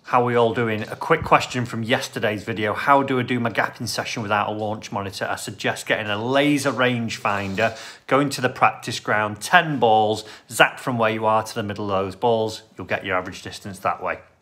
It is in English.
How are we all doing? A quick question from yesterday's video. How do I do my gapping session without a launch monitor? I suggest getting a laser rangefinder, going to the practice ground, 10 balls, zap from where you are to the middle of those balls. You'll get your average distance that way.